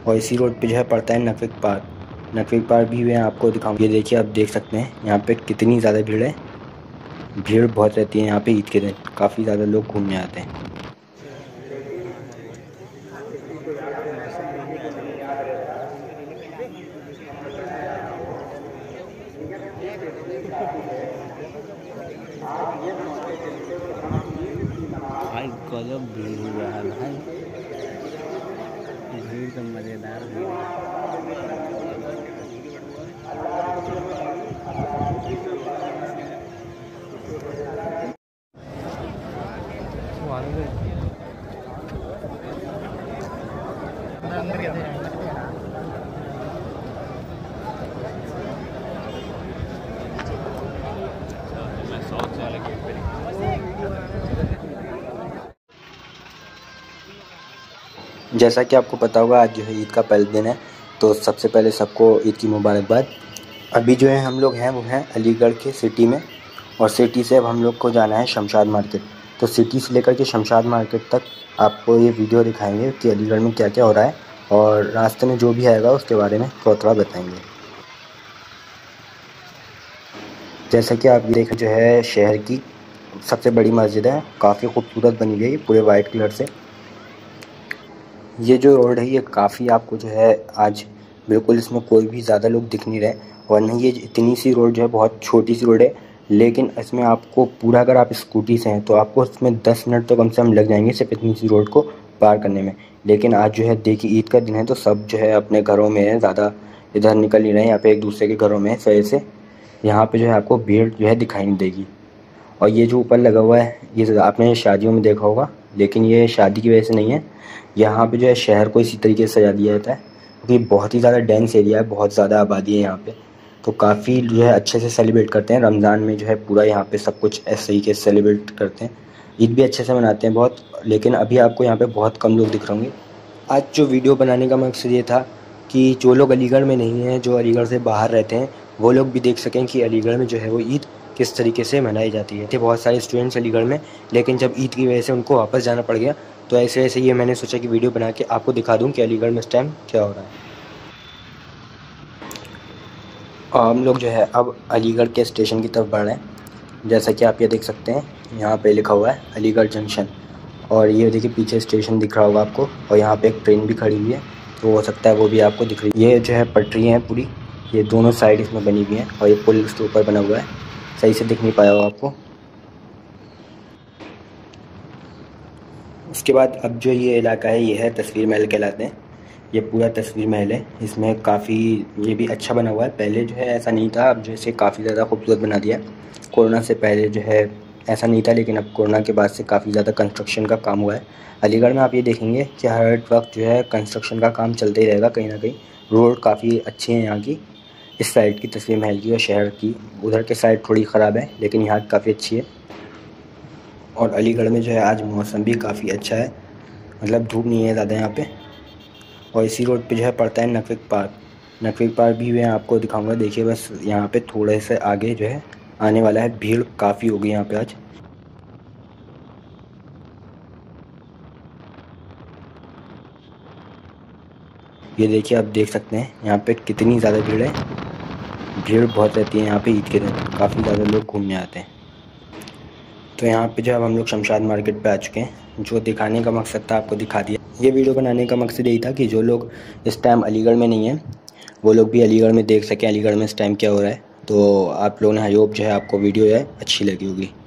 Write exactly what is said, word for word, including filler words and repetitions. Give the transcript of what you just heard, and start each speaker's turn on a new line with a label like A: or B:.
A: और इसी रोड पे जो है पड़ता है नकविक पार्क। नकविक पार्क भी मैं आपको दिखाऊंगा। ये देखिए, आप देख सकते हैं यहाँ पे कितनी ज़्यादा भीड़ है। भीड़ बहुत रहती है यहाँ पे ईद के दिन, काफ़ी ज़्यादा लोग घूमने आते हैं।
B: भाई गजब भीड़ हुआ है भाई, भीड़ तो मज़ेदार भीड़ है।
A: जैसा कि आपको पता होगा, आज जो है ईद का पहला दिन है, तो सबसे पहले सबको ईद की मुबारकबाद। अभी जो है हम लोग हैं वो हैं अलीगढ़ के सिटी में, और सिटी से अब हम लोग को जाना है शमशाद मार्केट। तो सिटी से लेकर के शमशाद मार्केट तक आपको ये वीडियो दिखाएंगे कि अलीगढ़ में क्या क्या हो रहा है, और रास्ते में जो भी आएगा उसके बारे में थोड़ा थोड़ा बताएंगे। जैसा कि आप देख जो है शहर की सबसे बड़ी मस्जिद है, काफ़ी खूबसूरत बनी गई पूरे वाइट कलर से। ये जो रोड है ये काफ़ी आपको जो है आज बिल्कुल इसमें कोई भी ज़्यादा लोग दिख नहीं रहे, वरना ये इतनी सी रोड जो है बहुत छोटी सी रोड है, लेकिन इसमें आपको पूरा, अगर आप स्कूटी से हैं तो आपको इसमें दस मिनट तो कम से कम लग जाएंगे सिर्फ इतनी सी रोड को पार करने में। लेकिन आज जो है देखिए ईद का दिन है तो सब जो है अपने घरों में है, ज़्यादा इधर निकल नहीं रहे हैं, यहाँ पे एक दूसरे के घरों में है, सही से यहाँ पे जो है आपको भीड़ जो है दिखाई नहीं देगी। और ये जो ऊपर लगा हुआ है ये आपने शादियों में देखा होगा, लेकिन ये शादी की वजह से नहीं है, यहाँ पे जो है शहर को इसी तरीके से सजा दिया जाता है क्योंकि बहुत ही ज़्यादा डेंस एरिया है, बहुत ज़्यादा आबादी है यहाँ पे, तो काफ़ी जो है अच्छे से सेलिब्रेट करते हैं। रमज़ान में जो है पूरा यहाँ पे सब कुछ ऐसे ही के सेलिब्रेट करते हैं, ईद भी अच्छे से मनाते हैं बहुत, लेकिन अभी आपको यहाँ पे बहुत कम लोग दिख रहे होंगे। आज जो वीडियो बनाने का मकसद ये था कि जो लोग अलीगढ़ में नहीं हैं, जो अलीगढ़ से बाहर रहते हैं, वो लोग भी देख सकें कि अलीगढ़ में जो है वो ईद किस तरीके से मनाई जाती है। थे बहुत सारे स्टूडेंट्स अलीगढ़ में, लेकिन जब ईद की वजह से उनको वापस जाना पड़ गया, तो ऐसे ऐसे ये मैंने सोचा कि वीडियो बना के आपको दिखा दूं कि अलीगढ़ में इस टाइम क्या हो रहा है। और हम लोग जो है अब अलीगढ़ के स्टेशन की तरफ बढ़ रहे हैं। जैसा कि आप ये देख सकते हैं यहाँ पे लिखा हुआ है अलीगढ़ जंक्शन, और ये देखिए पीछे स्टेशन दिख रहा होगा आपको, और यहाँ पे एक ट्रेन भी खड़ी हुई है, तो हो सकता है वो भी आपको दिख रही है। ये जो है पटरी हैं पूरी, ये दोनों साइड इसमें बनी हुई हैं, और ये पुल उसके ऊपर बना हुआ है, सही से दिख नहीं पाया हो आपको। उसके बाद अब जो ये इलाका है ये है तस्वीर महल कहलाते हैं। ये पूरा तस्वीर महल है, इसमें काफ़ी ये भी अच्छा बना हुआ है। पहले जो है ऐसा नहीं था, अब जो इसे काफ़ी ज़्यादा खूबसूरत बना दिया। कोरोना से पहले जो है ऐसा नहीं था, लेकिन अब कोरोना के बाद से काफ़ी ज़्यादा कंस्ट्रक्शन का काम हुआ है। अलीगढ़ में आप ये देखेंगे कि हर वक्त जो है कंस्ट्रक्शन का काम चलते ही रहेगा कहीं ना कहीं। रोड काफ़ी अच्छी है यहाँ की, इस साइड की तस्वीर महल की और शहर की, उधर के साइड थोड़ी ख़राब है, लेकिन यहाँ काफ़ी अच्छी है। और अलीगढ़ में जो है आज मौसम भी काफ़ी अच्छा है, मतलब धूप नहीं है ज़्यादा यहाँ पे। और इसी रोड पे जो है पड़ता है नकविक पार्क। नकविक पार्क भी मैं आपको दिखाऊंगा। देखिए बस यहाँ पे थोड़े से आगे जो है आने वाला है, भीड़ काफ़ी होगी यहाँ पे आज। ये देखिए, आप देख सकते हैं यहाँ पे कितनी ज़्यादा भीड़ है। भीड़ बहुत रहती है यहाँ पे ईद के दिन, काफ़ी ज़्यादा लोग घूमने आते हैं। तो यहाँ पे जो अब हम लोग शमशाद मार्केट पे आ चुके हैं। जो दिखाने का मकसद था आपको दिखा दिया। ये वीडियो बनाने का मकसद यही था कि जो लोग इस टाइम अलीगढ़ में नहीं हैं वो लोग भी अलीगढ़ में देख सकें अलीगढ़ में इस टाइम क्या हो रहा है। तो आप लोगों ने, आई होप जो है आपको वीडियो है अच्छी लगी होगी।